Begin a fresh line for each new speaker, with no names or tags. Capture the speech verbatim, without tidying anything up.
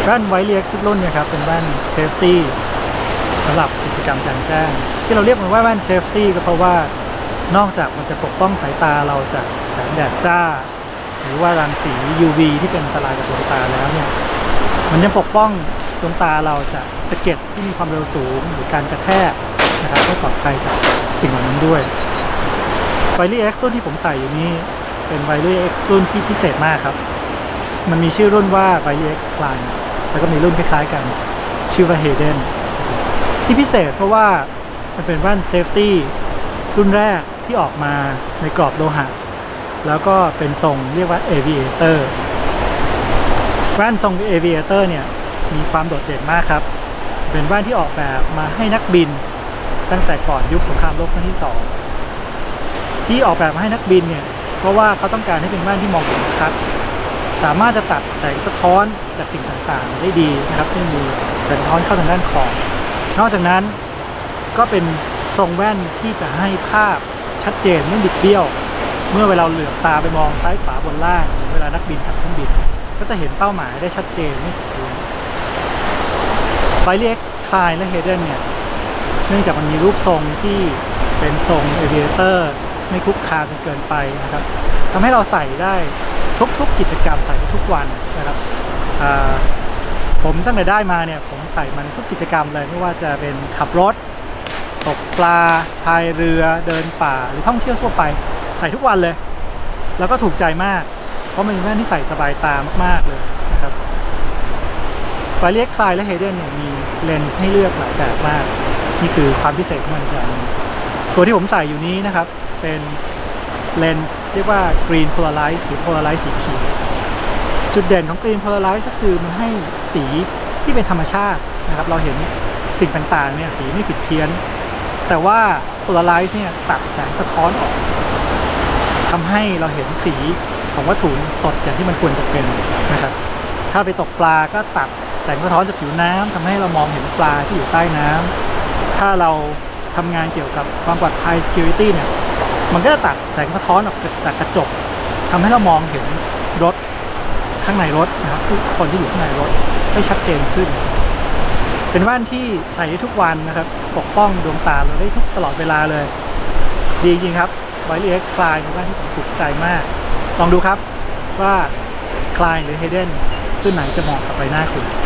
แว่นไวเลสรุ่นเนี่ยครับเป็นแว่นเซฟตี้สำหรับกิจกรรมกลางแจ้งที่เราเรียกมันว่าแว่นเซฟตี้ก็เพราะว่านอกจากมันจะปกป้องสายตาเราจากแสงแดดจ้าหรือว่ารังสี ยู วี ที่เป็นอันตรายกับดวงตาแล้วเนี่ยมันยังปกป้องดวงตาเราจากสะเก็ดที่มีความเร็วสูงหรือการกระแทกนะครับให้ปลอดภัยจากสิ่งเหล่านั้นด้วยไวเลสรุ่นที่ผมใส่อยู่นี้เป็นไวเลสรุ่นที่พิเศษมากครับมันมีชื่อรุ่นว่าไวเลสคลายแล้วก็มีรุ่นคล้ายๆกันชื่อว่า Hayden ที่พิเศษเพราะว่ามันเป็นแว่นเซฟตี้รุ่นแรกที่ออกมาในกรอบโลหะแล้วก็เป็นทรงเรียกว่า Aviator แว่นทรง Aviator เนี่ยมีความโดดเด่นมากครับเป็นแว่นที่ออกแบบมาให้นักบินตั้งแต่ก่อนยุคสงครามโลกครั้งที่สองที่ออกแบบมาให้นักบินเนี่ยเพราะว่าเขาต้องการให้เป็นแว่นที่มองเห็นชัดสามารถจะตัดแสงสะท้อนจากสิ่งต่างๆได้ดีนะครับไม่มีแสงสะท้อนเข้าทางด้านขอบนอกจากนั้นก็เป็นทรงแว่นที่จะให้ภาพชัดเจนไม่บิดเบี้ยวเมื่อเวลาเหลือบตาไปมองซ้ายขวาบนล่างหรือเวลานักบินขับเครื่องบินก็จะเห็นเป้าหมายได้ชัดเจนไม่ผิดเพี้ยนไวเลสคลายและ Hayden เนี่ยเนื่องจากมันมีรูปทรงที่เป็นทรง Aviator ไม่คุกคามจนเกินไปนะครับทำให้เราใส่ได้ทุกๆกิจกรรมใส่ได้ทุกวันนะครับผมตั้งแต่ได้มาเนี่ยผมใส่มันทุกกิจกรรมเลยไม่ว่าจะเป็นขับรถตกปลาพายเรือเดินป่าหรือท่องเที่ยวทั่วไปใส่ทุกวันเลยแล้วก็ถูกใจมากเพราะมันเป็นแว่นที่ใส่สบายตามากๆเลยนะครับไวเลสคลายและ Hayden เนี่ยมีเลนส์ให้เลือกหลายแบบมากนี่คือความพิเศษของมันอย่างนึงตัวที่ผมใส่อยู่นี้นะครับเป็นเลนส์เรียกว่า Green Polarize หรือ Polarize สีเขียวจุดเด่นของ Green Polarize ก็คือมันให้สีที่เป็นธรรมชาตินะครับเราเห็นสิ่งต่างๆเนี่ยสีไม่ผิดเพี้ยนแต่ว่า Polarize เนี่ยตัดแสงสะท้อนออกทำให้เราเห็นสีของวัตถุสดอย่างที่มันควรจะเป็นนะครับถ้าไปตกปลาก็ตัดแสงสะท้อนจากผิวน้ำทำให้เรามองเห็นปลาที่อยู่ใต้น้ำถ้าเราทำงานเกี่ยวกับความปลอดภัย security เนี่ยมันก็จะตัดแสงสะท้อนออกจากกระจกทำให้เรามองเห็นรถข้างในรถนะครับผู้คนที่อยู่ข้างในรถได้ชัดเจนขึ้นเป็นแว่นที่ใส่ได้ทุกวันนะครับปกป้องดวงตาเราได้ทุกตลอดเวลาเลยดีจริงครับไวเลสคลายเป็นแว่นที่ผมถูกใจมากลองดูครับว่าคลายหรือ Hayden รุ่นไหนจะเหมาะกับใบหน้าคุณ